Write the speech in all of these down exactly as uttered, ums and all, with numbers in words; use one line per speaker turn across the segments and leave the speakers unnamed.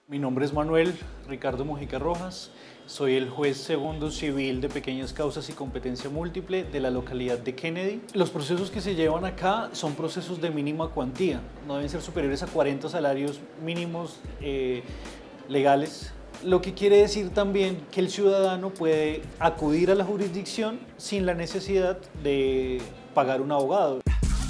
Mi nombre es Manuel Ricardo Mojica Rojas, soy el juez segundo civil de pequeñas causas y competencia múltiple de la localidad de Kennedy. Los procesos que se llevan acá son procesos de mínima cuantía, no deben ser superiores a cuarenta salarios mínimos eh, legales, lo que quiere decir también que el ciudadano puede acudir a la jurisdicción sin la necesidad de pagar un abogado.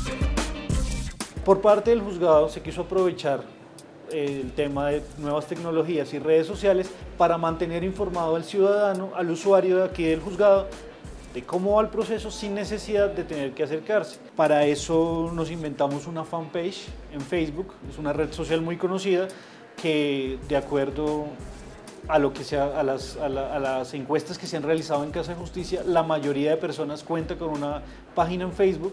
Por parte del juzgado se quiso aprovechar el tema de nuevas tecnologías y redes sociales para mantener informado al ciudadano, al usuario de aquí del juzgado, de cómo va el proceso sin necesidad de tener que acercarse. Para eso nos inventamos una fanpage en Facebook, es una red social muy conocida que, de acuerdo a, lo que sea, a, las, a, la, a las encuestas que se han realizado en Casa de Justicia, la mayoría de personas cuenta con una página en Facebook.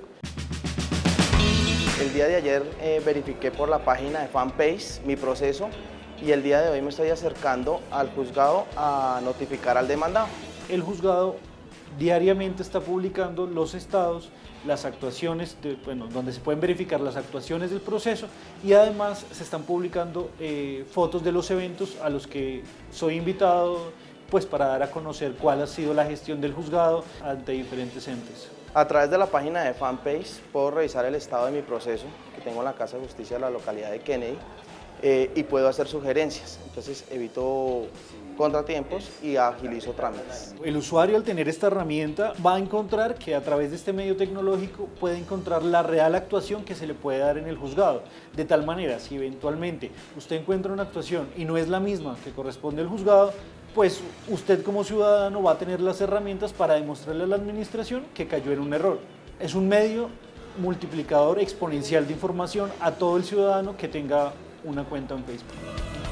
El día de ayer eh, verifiqué por la página de fanpage mi proceso y el día de hoy me estoy acercando al juzgado a notificar al demandado.
El juzgado diariamente está publicando los estados, las actuaciones, de, bueno, donde se pueden verificar las actuaciones del proceso, y además se están publicando eh, fotos de los eventos a los que soy invitado, pues para dar a conocer cuál ha sido la gestión del juzgado ante diferentes entes.
A través de la página de fanpage puedo revisar el estado de mi proceso que tengo en la Casa de Justicia de la localidad de Kennedy eh, y puedo hacer sugerencias, entonces evito contratiempos y agilizo trámites.
El usuario, al tener esta herramienta, va a encontrar que a través de este medio tecnológico puede encontrar la real actuación que se le puede dar en el juzgado. De tal manera, si eventualmente usted encuentra una actuación y no es la misma que corresponde al juzgado, pues usted como ciudadano va a tener las herramientas para demostrarle a la administración que cayó en un error. Es un medio multiplicador exponencial de información a todo el ciudadano que tenga una cuenta en Facebook.